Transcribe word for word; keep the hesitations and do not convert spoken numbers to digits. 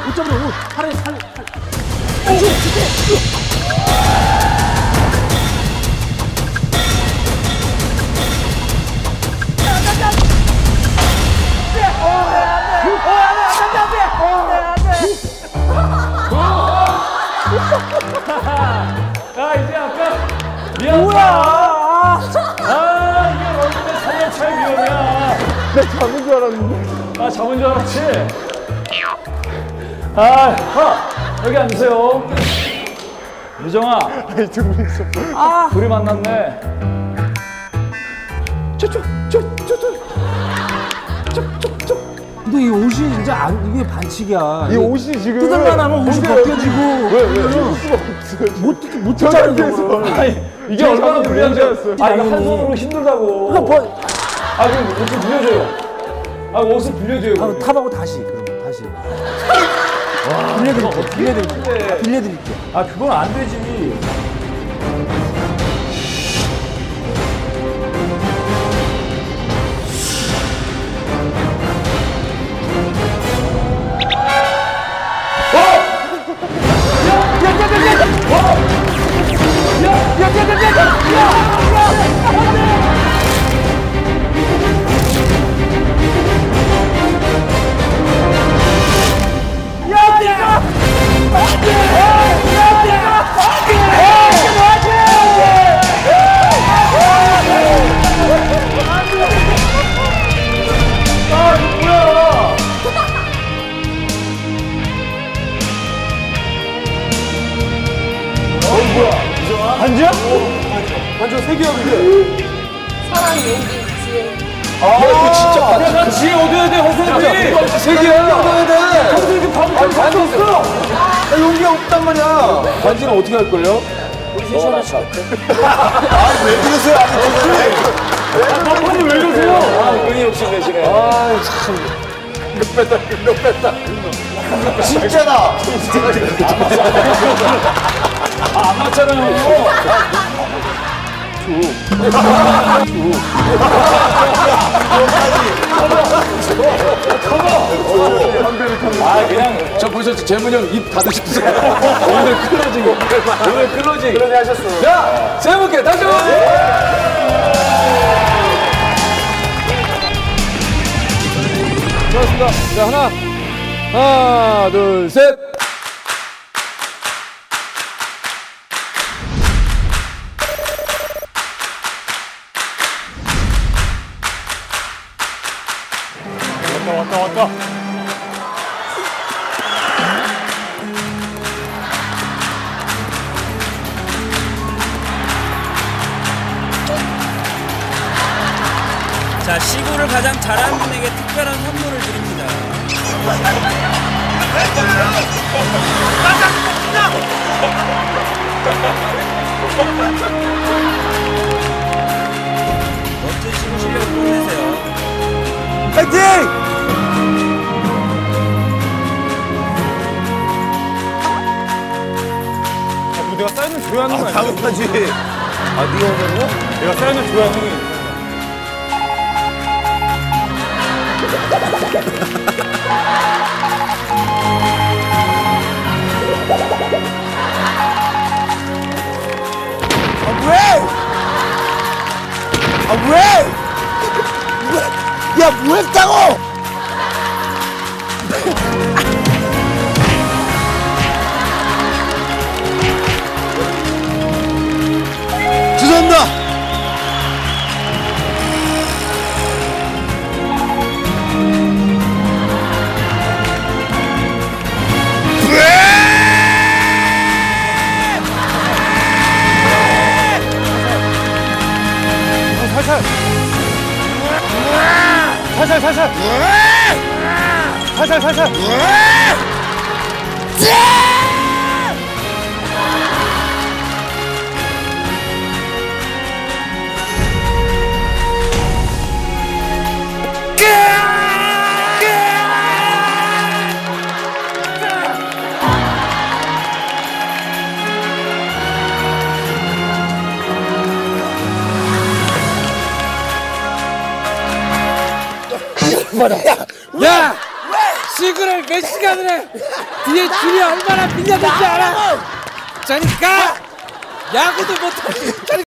옷 잡으러 옷. 팔에 살. 오, 진짜. 아 이제 아까 미안하다. 뭐야? 아 이게 원래 삼 년 차의 위험이야. 내가 잡은 줄 알았는데. 아 잡은 줄 알았지. 아 하, 여기 앉으세요. 유정아. 아니 두 분 있어. 아, 둘이 만났네. 저쪽, 저, 저쪽, 저쪽, 저. 근데 이 옷이 진짜 안, 이게 반칙이야. 이 옷이 지금 뜯을만 하면 옷이 벗겨지고. 왜 왜? 뜯을 수가 없어요. 못 뜯, 못 뜯잖아, 이거. 아니 이게 얼마나 불리한지 알았어요. 아 이거 한 손으로 힘들다고. 이거 뭐? 아 그럼 옷을 빌려줘요. 아 옷을 빌려줘요. 아, 탑하고 다시, 그럼 다시. 빌려드릴게, 빌려드릴게. 빌려드릴게. 아 그건 안 되지. 반지야? 완전 세계역인데. 사랑, 용기, 지혜. 아 이거 진짜 야, 난 지혜 얻어야 돼, 허수아비. 세계야. 얻어야 돼. 형도 이렇게 반지 반지 없어. 나 용기가 없단 말이야. 반지는 어떻게 할 걸요? 우리 셋이 하나씩 어때? 아왜 그러세요? 아니 반지 왜 이러세요? 아 괜히 욕심 내시네. 아 참. 몇 뺐다 몇 뺐다. 진짜다. 아, 안 맞잖아요. 아 그냥 저 보셨죠? 재문이 형 입 닫으셨어요. 오늘 클로징. 오늘 클로징. 클로징 하셨어. 자, 재문께 다시 한번. 고맙습니다. 자, 하나. 하나, 둘, 셋. 왔다 왔다 왔다. 자, 시구를 가장 잘하는 분에게 특별한 선물을 드립니다. 멋진 시구 실력을 뽐내세요. 파이팅! 내가 사인을 줘야 하는 거 아니야? 당연하지. 아, 네가 하자고? 내가 사인을 줘야 하는 거. 아, 왜? 아, 왜? 왜? 야, 뭐 했다고? 죄송합니다. 살살. 살살 살살. 살살 살살. 야! 씨! 시구를 몇 시간을 해. 뒤에 줄이 얼마나 밀려든지 알아. 저리 가. 야구도 못하지.